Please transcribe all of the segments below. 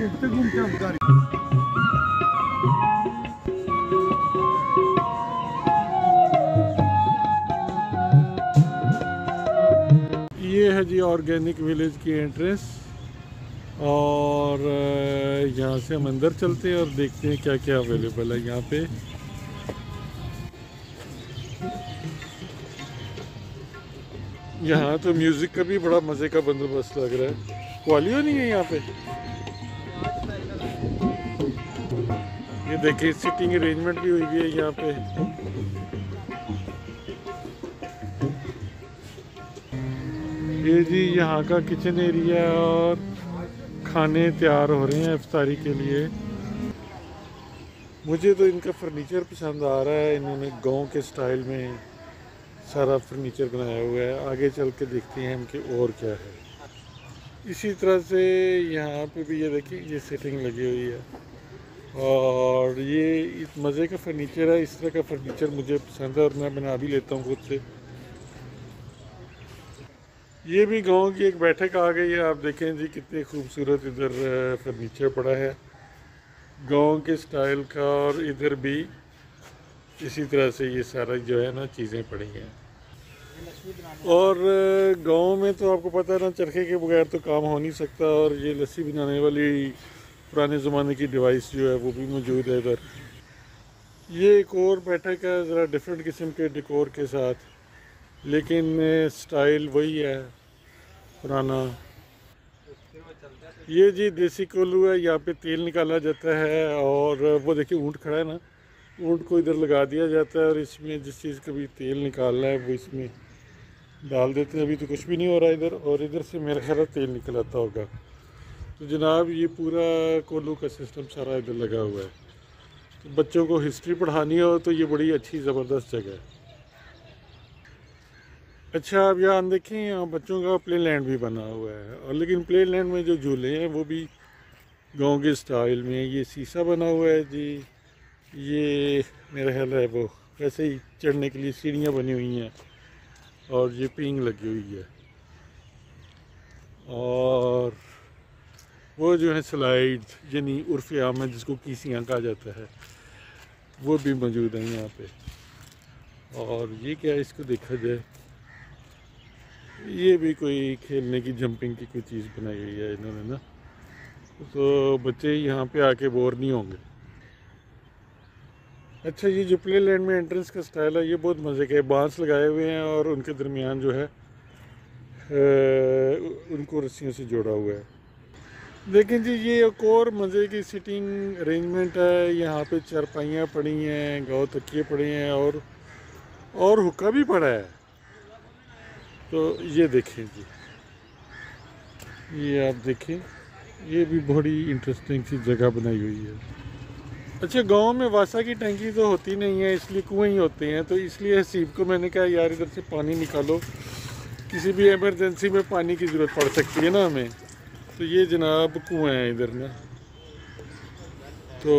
ये है जी ऑर्गेनिक विलेज की एंट्रेंस, और यहाँ से हम अंदर चलते हैं और देखते हैं क्या क्या अवेलेबल है यहाँ पे। यहाँ तो म्यूज़िक का भी बड़ा मज़े का बंदोबस्त लग रहा है। क्वालियो नहीं है यहाँ पे। ये देखिए सिटिंग अरेंजमेंट भी हुई है यहाँ पे। ये जी यहाँ का किचन एरिया, और खाने तैयार हो रहे हैं इफ्तारी के लिए। मुझे तो इनका फर्नीचर पसंद आ रहा है। इन्होंने गांव के स्टाइल में सारा फर्नीचर बनाया हुआ है। आगे चल के देखते हैं हम कि और क्या है। इसी तरह से यहाँ पे भी ये देखिए ये सेटिंग लगी हुई है, और ये इस मज़े का फर्नीचर है। इस तरह का फर्नीचर मुझे पसंद है और मैं बना भी लेता हूँ खुद से। ये भी गांव की एक बैठक आ गई है। आप देखें जी कितनी खूबसूरत इधर फर्नीचर पड़ा है गांव के स्टाइल का, और इधर भी इसी तरह से ये सारा जो है ना चीज़ें पड़ी हैं। और गांव में तो आपको पता है ना, चरखे के बगैर तो काम हो नहीं सकता। और ये लस्सी बनाने वाली पुराने ज़माने की डिवाइस जो है वो भी मौजूद है इधर। ये एक और बैठक है ज़रा डिफरेंट किस्म के डेकोर के साथ, लेकिन स्टाइल वही है पुराना। ये जी देसी कोल्हू है। यहाँ पे तेल निकाला जाता है, और वो देखिए ऊँट खड़ा है ना, ऊँट को इधर लगा दिया जाता है और इसमें जिस चीज़ का भी तेल निकालना है वो इसमें डाल देते हैं। अभी तो कुछ भी नहीं हो रहा इधर, और इधर से मेरा ख्याल तेल निकल आता होगा। तो जनाब ये पूरा कोल्हू का सिस्टम सारा इधर लगा हुआ है। तो बच्चों को हिस्ट्री पढ़ानी हो तो ये बड़ी अच्छी ज़बरदस्त जगह है। अच्छा आप यहाँ देखें, यहाँ बच्चों का प्ले लैंड भी बना हुआ है, और लेकिन प्ले लैंड में जो झूले हैं वो भी गांव के स्टाइल में। ये शीशा बना हुआ है जी। ये मेरा ख्याल है वो वैसे ही चढ़ने के लिए सीढ़ियाँ बनी हुई हैं, और ये पिंग लगी हुई है। और वो जो है स्लाइड यानी उर्फ़ आम है जिसको कीसियाँ कहा जाता है, वो भी मौजूद है यहाँ पे। और ये क्या है, इसको देखा जाए ये भी कोई खेलने की जंपिंग की कोई चीज़ बनाई हुई है इन्होंने ना, तो बच्चे यहाँ पे आके बोर नहीं होंगे। अच्छा ये जो प्ले लैंड में एंट्रेंस का स्टाइल है ये बहुत मज़े का है। बांस लगाए हुए हैं और उनके दरमियान जो है उनको रस्सियों से जोड़ा हुआ है। लेकिन जी ये एक और मज़े की सिटिंग अरेंजमेंट है। यहाँ पे चारपाइयाँ पड़ी हैं, गाँव तकिए पड़े हैं, और हुक्का भी पड़ा है। तो ये देखें जी, ये आप देखें, ये भी बड़ी इंटरेस्टिंग सी जगह बनाई हुई है। अच्छा गांव में वासा की टंकी तो होती नहीं है, इसलिए कुएं ही होते हैं। तो इसलिए हसीब को मैंने कहा यार इधर से पानी निकालो, किसी भी इमरजेंसी में पानी की ज़रूरत पड़ सकती है ना हमें। तो ये जनाब कुएं हैं इधर ना। तो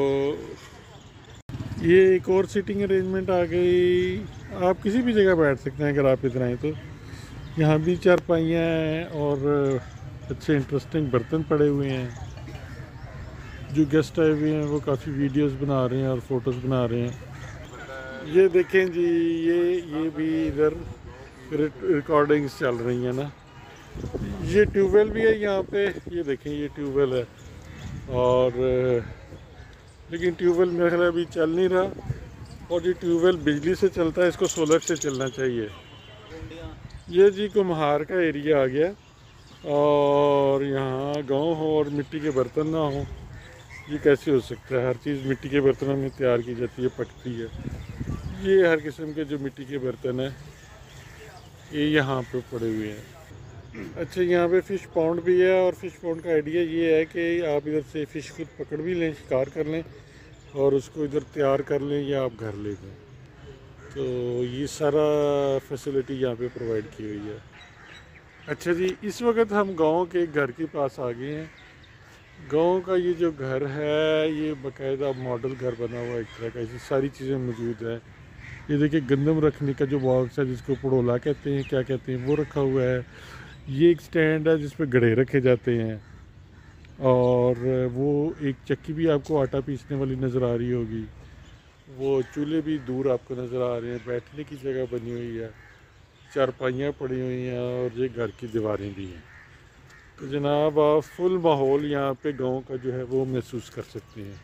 ये एक और सिटिंग अरेंजमेंट आ गई। आप किसी भी जगह बैठ सकते हैं अगर आप इधर आएँ तो। यहाँ भी चारपाइयाँ हैं और अच्छे इंटरेस्टिंग बर्तन पड़े हुए हैं। जो गेस्ट आए हुए हैं वो काफ़ी वीडियोस बना रहे हैं और फ़ोटोज़ बना रहे हैं। ये देखें जी, ये भी इधर रिकॉर्डिंग्स चल रही हैं ना। ये ट्यूबवेल भी है यहाँ पे, ये देखें ये ट्यूबवेल है। और लेकिन ट्यूबवेल मेरे ख्याल अभी चल नहीं रहा, और ये ट्यूबवेल बिजली से चलता है, इसको सोलर से चलना चाहिए। ये जी कुम्हार का एरिया आ गया, और यहाँ गांव हो और मिट्टी के बर्तन ना हो, ये कैसे हो सकता है। हर चीज़ मिट्टी के बर्तनों में तैयार की जाती है, पकती है। ये हर किस्म के जो मिट्टी के बर्तन हैं ये यहाँ पे पड़े हुए हैं। अच्छा यहाँ पे फ़िश पॉन्ड भी है, और फ़िश पॉन्ड का आइडिया ये है कि आप इधर से फ़िश खुद पकड़ भी लें, शिकार कर लें, और उसको इधर तैयार कर लें या आप घर ले जाएँ। तो ये सारा फैसिलिटी यहाँ पे प्रोवाइड की हुई है। अच्छा जी इस वक्त हम गांव के घर के पास आ गए हैं। गांव का ये जो घर है ये बाकायदा मॉडल घर बना हुआ है एक तरह का। इसकी सारी चीज़ें मौजूद है। ये देखिए गंदम रखने का जो बॉक्स है जिसको पड़ोला कहते हैं, क्या कहते हैं, वो रखा हुआ है। ये एक स्टैंड है जिस पे घड़े रखे जाते हैं। और वो एक चक्की भी आपको आटा पीसने वाली नज़र आ रही होगी। वो चूल्हे भी दूर आपको नज़र आ रहे हैं। बैठने की जगह बनी हुई है, चारपाइयाँ पड़ी हुई हैं और ये घर की दीवारें भी हैं। तो जनाब आप फुल माहौल यहाँ पे गांव का जो है वो महसूस कर सकते हैं।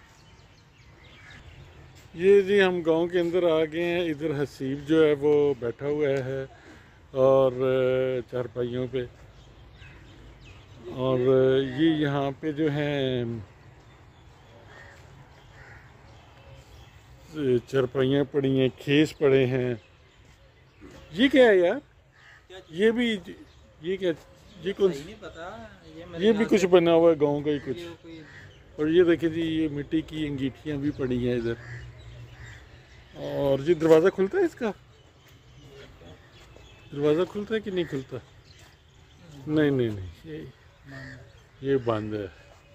ये जी हम गांव के अंदर आ गए हैं। इधर हसीब जो है वो बैठा हुआ है और चारपाइयों पे, और ये यहाँ पे जो है चारपाइयाँ पड़ी हैं, खेस पड़े हैं। ये क्या है यार? ये भी, ये क्या, ये कौन सी? नहीं पता, ये भी कुछ बना हुआ है गांव का ही कुछ। और ये देखिए जी, ये मिट्टी की अंगीठियाँ भी पड़ी हैं इधर। और ये दरवाज़ा खुलता है इसका? दरवाज़ा खुलता है कि नहीं खुलता? नहीं नहीं नहीं, ये बंद है।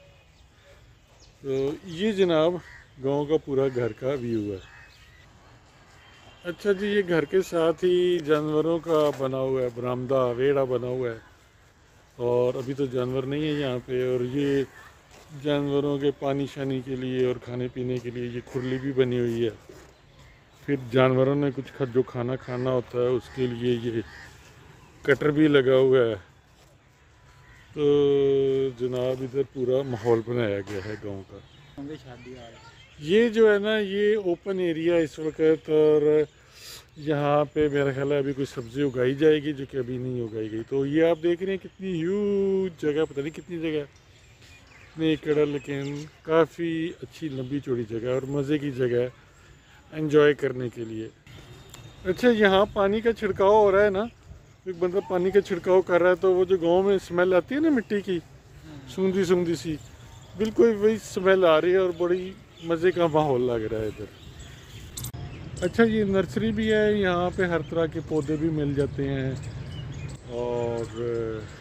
तो ये जनाब गांव का पूरा घर का व्यू है। अच्छा जी, ये घर के साथ ही जानवरों का बना हुआ है बरामदा, वेड़ा बना हुआ है। और अभी तो जानवर नहीं है यहाँ पे। और ये जानवरों के पानी शानी के लिए और खाने पीने के लिए ये खुरली भी बनी हुई है। फिर जानवरों ने कुछ जो खाना खाना होता है उसके लिए ये कटर भी लगा हुआ है। तो जनाब इधर पूरा माहौल बनाया गया है गांव का। ये जो है ना, ये ओपन एरिया इस वक्त, और यहाँ पे मेरा ख्याल है अभी कोई सब्ज़ी उगाई जाएगी जो कि अभी नहीं उगाई गई। तो ये आप देख रहे हैं कितनी ह्यूज जगह, पता नहीं कितनी जगह, इतनी एकड़, लेकिन काफ़ी अच्छी लंबी चौड़ी जगह और मज़े की जगह है एंजॉय करने के लिए। अच्छा, यहाँ पानी का छिड़काव हो रहा है ना, एक बंदा पानी का छिड़काव कर रहा है। तो वो जो गांव में स्मेल आती है ना मिट्टी की, सूंधी सूंधी सी, बिल्कुल वही स्मेल आ रही है और बड़ी मज़े का माहौल लग रहा है इधर। अच्छा, ये नर्सरी भी है, यहाँ पे हर तरह के पौधे भी मिल जाते हैं और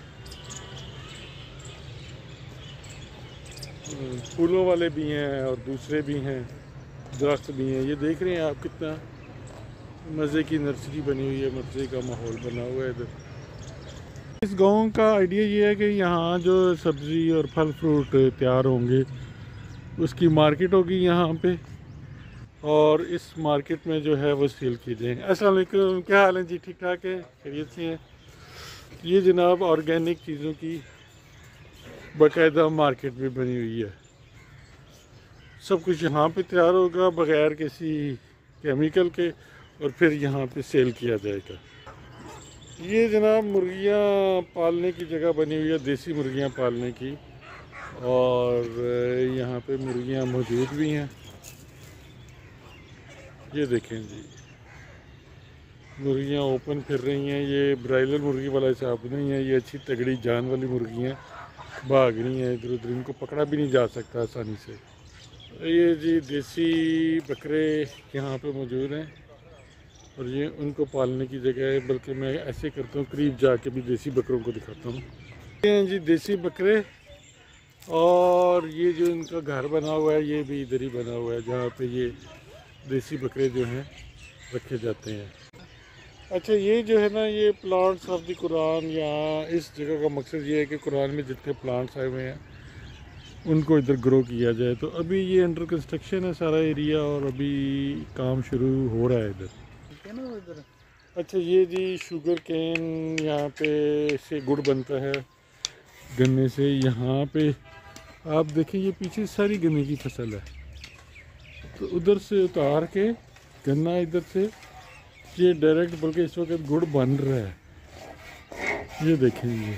फूलों वाले भी हैं और दूसरे भी हैं, दरख्त भी हैं। ये देख रहे हैं आप कितना मज़े की नर्सरी बनी हुई है, मज़े का माहौल बना हुआ है इधर। इस गांव का आइडिया ये है कि यहाँ जो सब्ज़ी और फल फ्रूट तैयार होंगे उसकी मार्केट होगी यहाँ पे, और इस मार्केट में जो है वो सेल की जाएंगे। अस्सलाम वालेकुम, क्या हाल है जी? ठीक ठाक है, खैरियत से हैं? ये जनाब ऑर्गेनिक चीज़ों की बाकायदा मार्केट भी बनी हुई है। सब कुछ यहाँ पे तैयार होगा बग़ैर किसी केमिकल के, और फिर यहाँ पे सेल किया जाएगा। ये जनाब मुर्गियाँ पालने की जगह बनी हुई है, देसी मुर्गियाँ पालने की, और यहाँ पे मुर्गियाँ मौजूद भी हैं। ये देखें जी, मुर्गियाँ ओपन फिर रही हैं। ये ब्रायलर मुर्गी वाला हिसाब नहीं है, ये अच्छी तगड़ी जान वाली मुर्गियाँ भाग रही हैं इधर उधर, इनको पकड़ा भी नहीं जा सकता आसानी से। ये जी देसी बकरे यहाँ पे मौजूद हैं और ये उनको पालने की जगह है। बल्कि मैं ऐसे करता हूँ, करीब जाके भी देसी बकरों को दिखाता हूँ। ये हैं जी देसी बकरे, और ये जो इनका घर बना हुआ है ये भी इधर ही बना हुआ है जहाँ पे ये देसी बकरे जो हैं रखे जाते हैं। अच्छा, ये जो है ना, ये प्लांट्स ऑफ द कुरान, यहाँ इस जगह का मकसद ये है कि कुरान में जितने प्लांट्स आए हुए हैं उनको इधर ग्रो किया जाए। तो अभी ये अंडर कंस्ट्रक्शन है सारा एरिया, और अभी काम शुरू हो रहा है इधर। अच्छा, ये जी शुगर केन, यहाँ पे से गुड़ बनता है गन्ने से। यहाँ पे आप देखें, ये पीछे सारी गन्ने की फसल है। तो उधर से उतार के गन्ना इधर से ये डायरेक्ट, बल्कि इस वक्त गुड़ बन रहा है। ये देखें, ये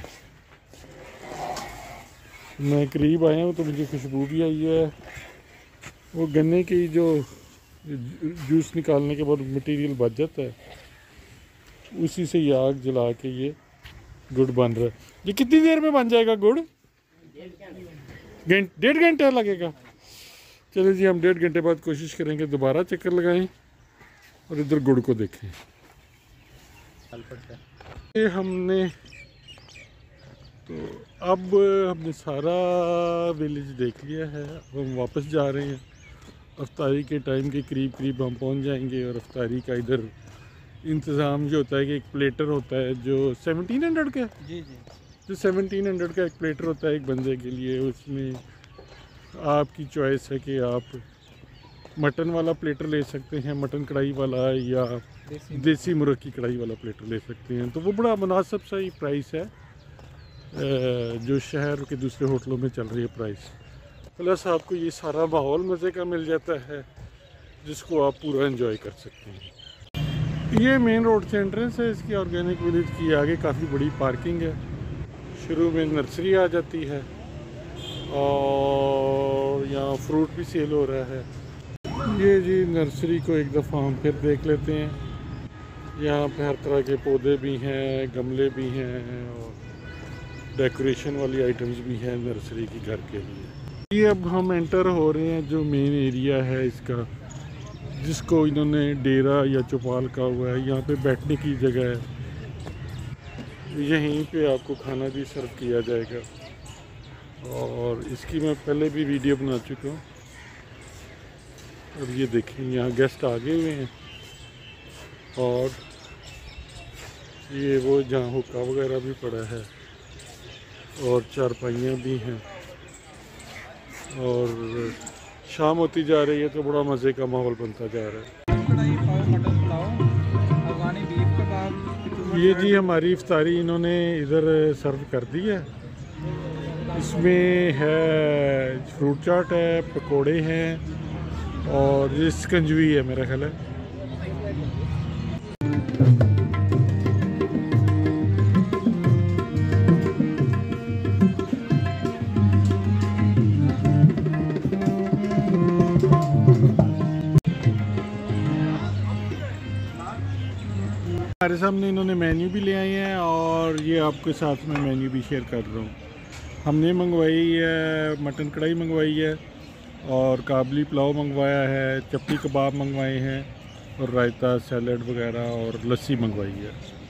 मैं करीब आया हूँ तो मुझे खुशबू भी आई है। वो गन्ने की जो जूस निकालने के बाद मटेरियल बच जाता है, उसी से ये आग जला के ये गुड़ बन रहा है। ये कितनी देर में बन जाएगा गुड़? 1.5 घंटा लगेगा। चलिए जी, हम 1.5 घंटे बाद कोशिश करेंगे दोबारा चक्कर लगाएं और इधर गुड़ को देखें। ये हमने तो अब हमने सारा विलेज देख लिया है। अब हम वापस जा रहे हैं। अफ्तारी के टाइम के करीब करीब हम पहुंच जाएंगे। और अफ्तारी का इधर इंतज़ाम जो होता है कि एक प्लेटर होता है जो 1700 का, जी जी जो 1700 का एक प्लेटर होता है एक बंदे के लिए, उसमें आपकी चॉइस है कि आप मटन वाला प्लेटर ले सकते हैं, मटन कढ़ाई वाला, या देसी मुर्ग की कढ़ाई वाला प्लेटर ले सकते हैं। तो वो बड़ा मुनासिब सा ही प्राइस है जो शहर के दूसरे होटलों में चल रही है प्राइस। प्लस आपको ये सारा माहौल मज़े का मिल जाता है जिसको आप पूरा एंजॉय कर सकते हैं। ये मेन रोड से एंट्रेंस है इसकी ऑर्गेनिक विलेज की। आगे काफ़ी बड़ी पार्किंग है, शुरू में नर्सरी आ जाती है और यहाँ फ्रूट भी सेल हो रहा है। ये जी नर्सरी को एक दफ़ा हम फिर देख लेते हैं। यहाँ पे हर तरह के पौधे भी हैं, गमले भी हैं और डेकोरेशन वाली आइटम्स भी हैं नर्सरी की घर के लिए। ये अब हम एंटर हो रहे हैं जो मेन एरिया है इसका, जिसको इन्होंने डेरा या चौपाल कहा हुआ है। यहाँ पे बैठने की जगह है, यहीं पे आपको खाना भी सर्व किया जाएगा और इसकी मैं पहले भी वीडियो बना चुका हूँ। और ये देखें यहाँ गेस्ट आ गए हुए हैं और ये वो जहाँ हुक्का वगैरह भी पड़ा है और चारपाइयाँ भी हैं और शाम होती जा रही है तो बड़ा मज़े का माहौल बनता जा रहा है। ये जी हमारी इफ्तारी इन्होंने इधर सर्व कर दी है। इसमें है फ्रूट चाट है, पकोड़े हैं और ये स्कंजवी है मेरा ख्याल है। हमारे सामने इन्होंने मेन्यू भी ले आए हैं और ये आपके साथ में मेन्यू भी शेयर कर रहा हूँ। हमने मंगवाई है मटन कढ़ाई मंगवाई है और काबली पुलाव मंगवाया है, चपटी कबाब मंगवाए हैं और रायता, सैलड वगैरह और लस्सी मंगवाई है।